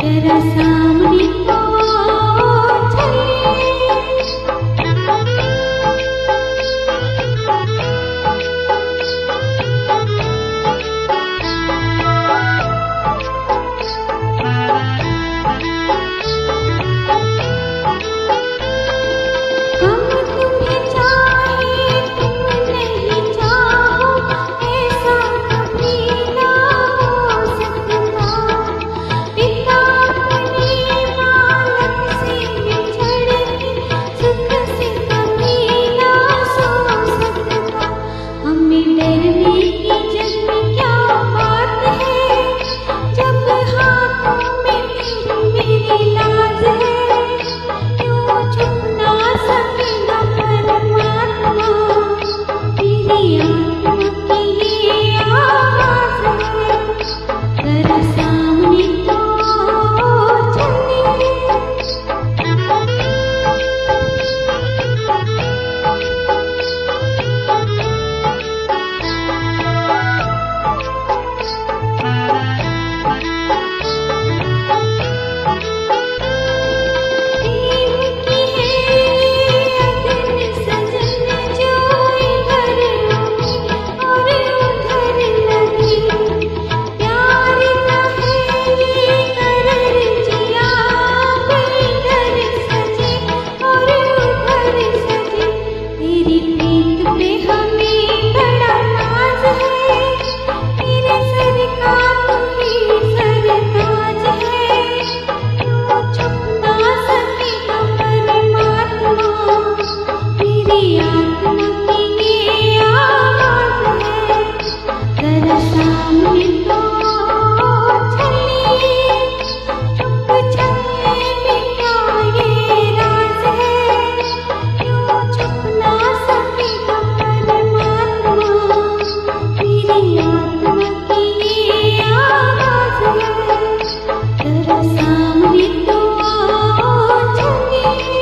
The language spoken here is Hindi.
जरा सामने तो चलिए। हम तुम्हें चाहे तुम नहीं चाहो, ऐसा कभी ना हो सकता। पिता अपने बालक से बिछड़ के सुख से कभी ना सो सकता। हमें डरने की जन्म क्या बात है, जब हाथों में मेरी लाज है। क्यों छुप ना सकेगा परमात्मा, मेरी आत्मा की ये आवाज़ है। जरा सामने तो चलिए। प्रेम की है अगन सजन जो इधर उठी और उधर लगी। प्यार का है ये करर जिया, इधर सजे और उधर सजे। तेरी प्रीत पे हमें बड़ा नाज है, मेरे सर का तुम्ही सरताज है। क्यों छुप ना सकेगा परमात्मा, मेरी आत्मा की ये आवाज़ है। जरा सामने तो चलिए। चुप चलने में क्या ये राज है, क्यों छुप ना सकेगा परमात्मा, मेरी आत्मा की ये आवाज़ है। जरा सामने तो चलिए।